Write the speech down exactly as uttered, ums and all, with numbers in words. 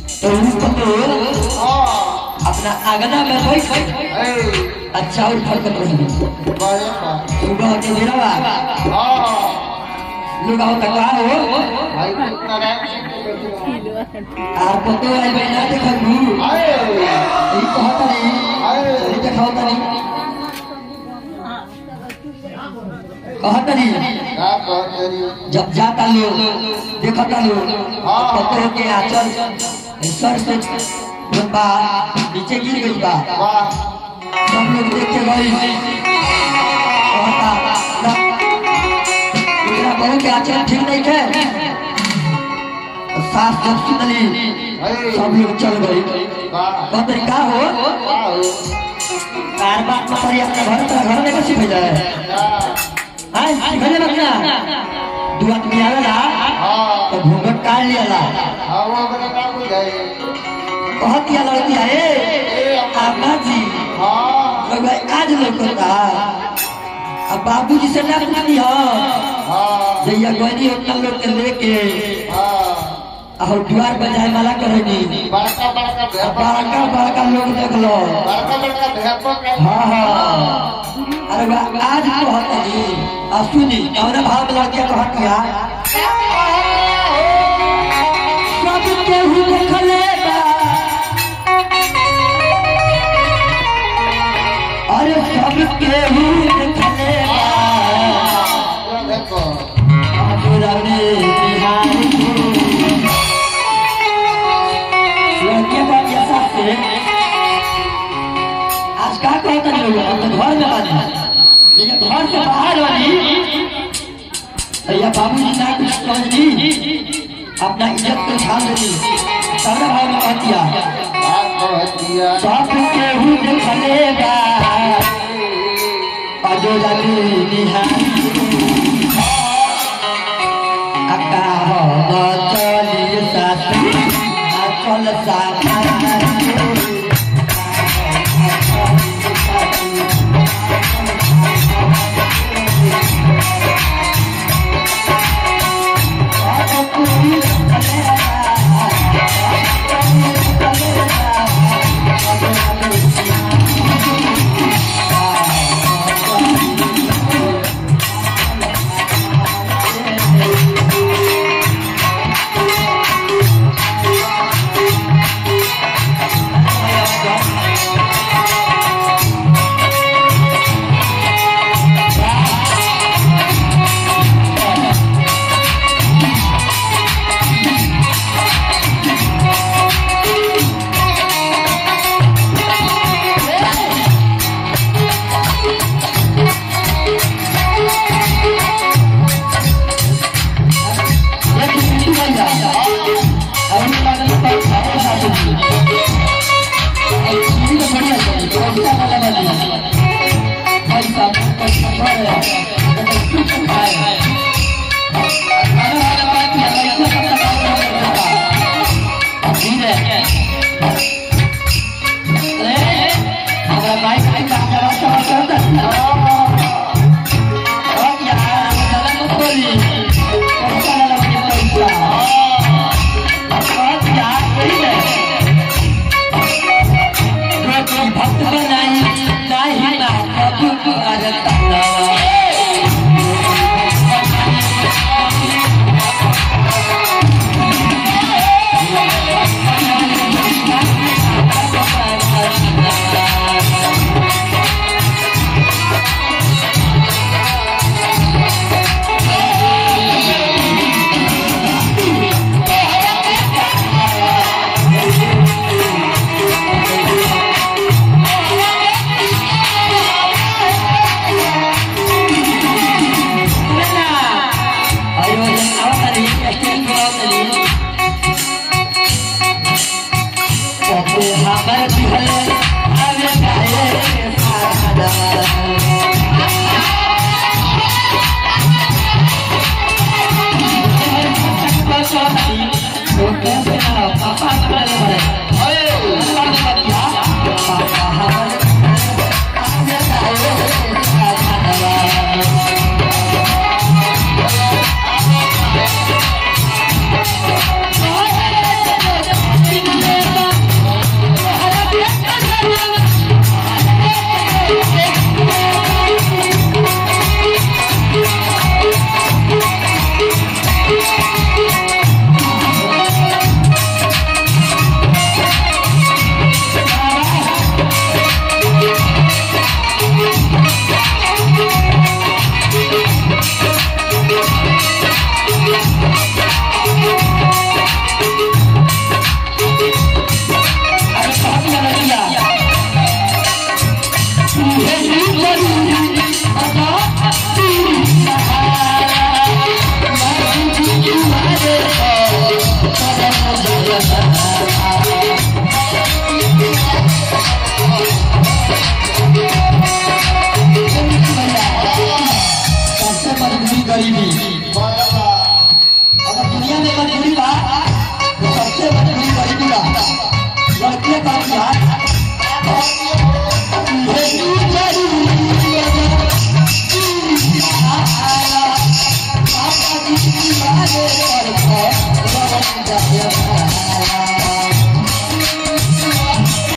तो अपना आगना में बैठ अच्छा और फरकत रही सुबह के दिनवा लोग आओ तक हो आप तो आई बना देखो ये कहता नहीं ये दिखाओ नहीं कहता नहीं जब जाता लोग देखता लोग पतो के आचल सर से बा नीचे गिर गई बा सब लोग देख के गई कहता मेरा बहू के आचल ठीक नहीं है सास जब सुनली सब लोग चल गई कहते का हो कारबार परी अपना घर तेरा घर में कैसे भेजा है हां भेजे बकना दो आदमी आला तो घूंघट काट लिया हां वो बना का कोई गए बहुत किया लड़की है आमा जी हां लोग आज लोग करता अब बाबूजी से ना पूछनी हो हां जैया गोनी उतना लोग के लेके हां और द्वार बजाए माला करेनी बड़का बड़का बड़का बड़का लोग देख लो बड़का बड़का भेपक हां हां अरे आज तो होता जी असुनी और भाव लड़के को हटिया सब के हु देखलेगा अरे सब के हु देखलेगा देखो आजोरा में बिहार लड़के का जैसा से आज का कहता नहीं लोग तो घर में बानी ये घर से बाहर वाली या बाबूजी ना कुछ समझी अपना इज्जत को छान देती सारा भाई में कहतिया सब के हु देखलेगा अजोरा में बिहार अका हो चलिए साथ चल साथ सबसे मजबूरी गरीबी। अगर दुनिया में मजबूरी बा तो सबसे मजबूरी गरीबी बा। लड़कियां का बिहार